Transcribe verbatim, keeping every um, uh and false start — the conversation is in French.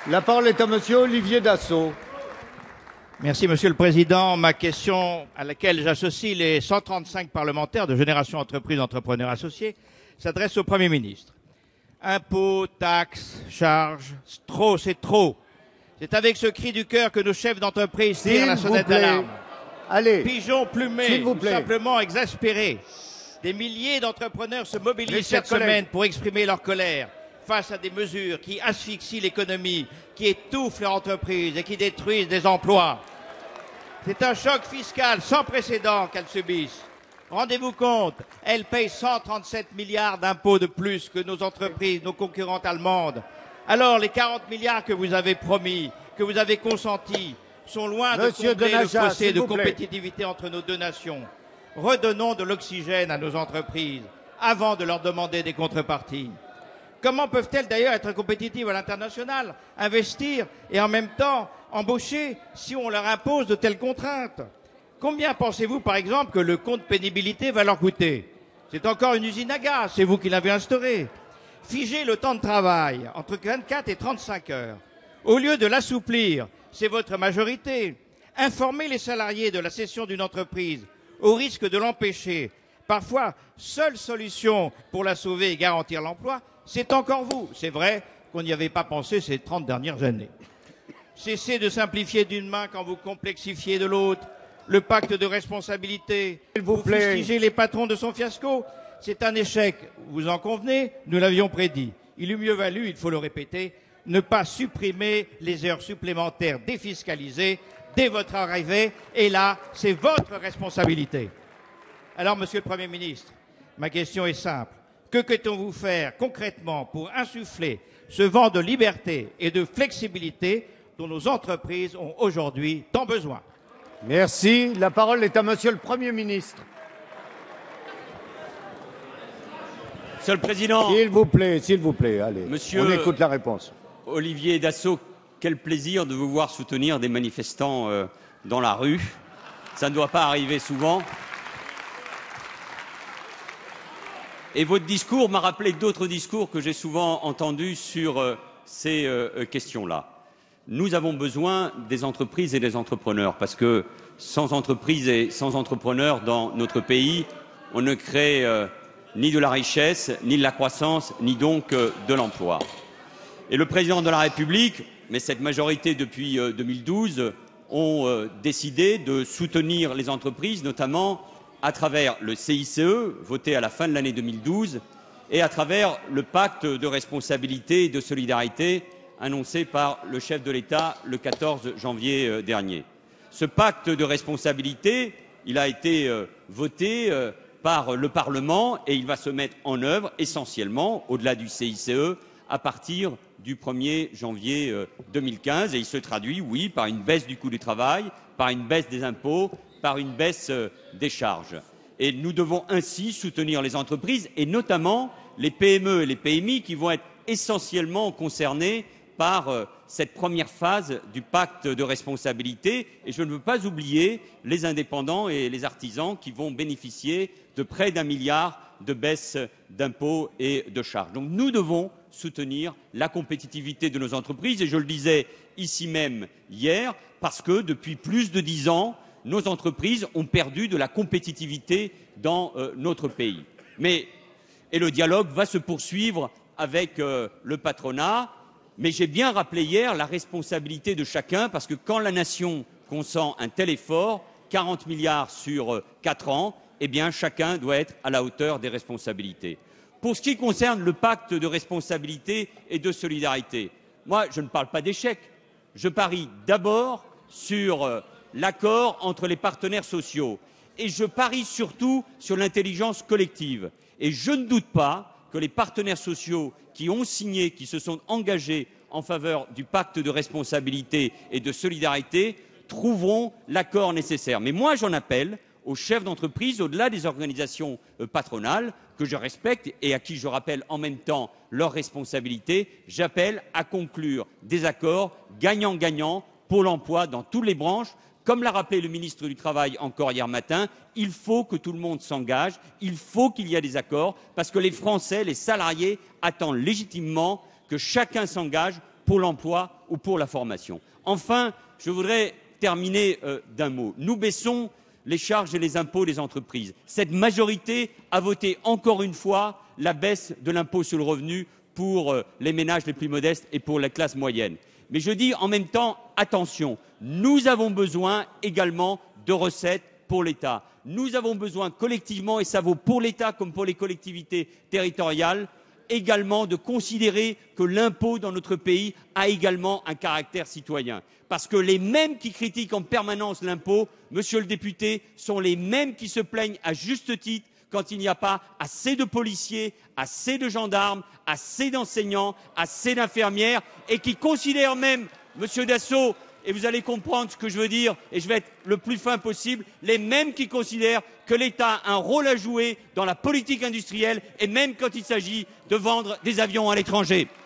La parole est à Monsieur Olivier Dassault. Merci, Monsieur le Président. Ma question, à laquelle j'associe les cent trente-cinq parlementaires de Génération Entreprises Entrepreneurs Associés, s'adresse au Premier ministre. Impôts, taxes, charges, trop, c'est trop. C'est avec ce cri du cœur que nos chefs d'entreprise tirent la sonnette d'alarme. Allez. Pigeons plumés, vous ou plaît. simplement exaspérés. Des milliers d'entrepreneurs se mobilisent Mes chers cette semaine collègues. pour exprimer leur colère face à des mesures qui asphyxient l'économie, qui étouffent leur entreprise et qui détruisent des emplois. C'est un choc fiscal sans précédent qu'elles subissent. Rendez-vous compte, elles payent cent trente-sept milliards d'impôts de plus que nos entreprises, nos concurrentes allemandes. Alors, les quarante milliards que vous avez promis, que vous avez consentis, sont loin Monsieur de combler Denaja, le fossé s'il de vous plaît. compétitivité entre nos deux nations. Redonnons de l'oxygène à nos entreprises avant de leur demander des contreparties. Comment peuvent-elles d'ailleurs être compétitives à l'international, investir et en même temps embaucher si on leur impose de telles contraintes? Combien pensez-vous par exemple que le compte pénibilité va leur coûter? C'est encore une usine à gaz, c'est vous qui l'avez instauré. Figez le temps de travail entre vingt-quatre et trente-cinq heures. Au lieu de l'assouplir, c'est votre majorité. Informez les salariés de la cession d'une entreprise au risque de l'empêcher. Parfois, seule solution pour la sauver et garantir l'emploi, c'est encore vous. C'est vrai qu'on n'y avait pas pensé ces trente dernières années. Cessez de simplifier d'une main quand vous complexifiez de l'autre. Le pacte de responsabilité, S'il vous vous plaît. fustigez les patrons de son fiasco. C'est un échec, vous en convenez, nous l'avions prédit. Il eût mieux valu, il faut le répéter, ne pas supprimer les heures supplémentaires défiscalisées dès votre arrivée. Et là, c'est votre responsabilité. Alors, Monsieur le Premier ministre, ma question est simple. Que comptez-vous faire concrètement pour insuffler ce vent de liberté et de flexibilité dont nos entreprises ont aujourd'hui tant besoin? Merci. La parole est à Monsieur le Premier ministre. Monsieur le Président, S'il vous plaît, s'il vous plaît, allez. Monsieur- On écoute la réponse. Olivier Dassault, quel plaisir de vous voir soutenir des manifestants euh, dans la rue. Ça ne doit pas arriver souvent. Et votre discours m'a rappelé d'autres discours que j'ai souvent entendus sur euh, ces euh, questions-là. Nous avons besoin des entreprises et des entrepreneurs parce que sans entreprises et sans entrepreneurs dans notre pays, on ne crée euh, ni de la richesse, ni de la croissance, ni donc euh, de l'emploi. Et le président de la République, mais cette majorité depuis euh, deux mille douze, ont euh, décidé de soutenir les entreprises, notamment à travers le C I C E, voté à la fin de l'année deux mille douze, et à travers le pacte de responsabilité et de solidarité annoncé par le chef de l'État le quatorze janvier euh, dernier. Ce pacte de responsabilité, il a été euh, voté euh, par le Parlement et il va se mettre en œuvre essentiellement, au-delà du C I C E, à partir du premier janvier euh, deux mille quinze. Et il se traduit, oui, par une baisse du coût du travail, par une baisse des impôts, par une baisse euh, des charges. Et nous devons ainsi soutenir les entreprises et notamment les P M E et les P M I qui vont être essentiellement concernés par euh, cette première phase du pacte de responsabilité. Et je ne veux pas oublier les indépendants et les artisans qui vont bénéficier de près d'un milliard de baisse d'impôts et de charges. Donc nous devons soutenir la compétitivité de nos entreprises et je le disais ici même hier parce que depuis plus de dix ans, nos entreprises ont perdu de la compétitivité dans euh, notre pays. Mais, et le dialogue va se poursuivre avec euh, le patronat. Mais j'ai bien rappelé hier la responsabilité de chacun, parce que quand la nation consent un tel effort, quarante milliards sur quatre ans, eh bien chacun doit être à la hauteur des responsabilités. Pour ce qui concerne le pacte de responsabilité et de solidarité, moi je ne parle pas d'échec, je parie d'abord sur euh, l'accord entre les partenaires sociaux et je parie surtout sur l'intelligence collective. Et je ne doute pas que les partenaires sociaux qui ont signé, qui se sont engagés en faveur du pacte de responsabilité et de solidarité, trouveront l'accord nécessaire. Mais moi, j'en appelle aux chefs d'entreprise, au-delà des organisations patronales, que je respecte et à qui je rappelle en même temps leurs responsabilités, j'appelle à conclure des accords gagnant-gagnant pour l'emploi dans toutes les branches. Comme l'a rappelé le ministre du Travail encore hier matin, il faut que tout le monde s'engage, il faut qu'il y ait des accords, parce que les Français, les salariés, attendent légitimement que chacun s'engage pour l'emploi ou pour la formation. Enfin, je voudrais terminer euh, d'un mot. Nous baissons les charges et les impôts des entreprises. Cette majorité a voté encore une fois la baisse de l'impôt sur le revenu pour euh, les ménages les plus modestes et pour la classe moyenne. Mais je dis en même temps, attention, nous avons besoin également de recettes pour l'État. Nous avons besoin collectivement, et ça vaut pour l'État comme pour les collectivités territoriales, également de considérer que l'impôt dans notre pays a également un caractère citoyen. Parce que les mêmes qui critiquent en permanence l'impôt, monsieur le député, sont les mêmes qui se plaignent à juste titre quand il n'y a pas assez de policiers, assez de gendarmes, assez d'enseignants, assez d'infirmières, et qui considèrent même, monsieur Dassault, et vous allez comprendre ce que je veux dire, et je vais être le plus fin possible, les mêmes qui considèrent que l'État a un rôle à jouer dans la politique industrielle, et même quand il s'agit de vendre des avions à l'étranger.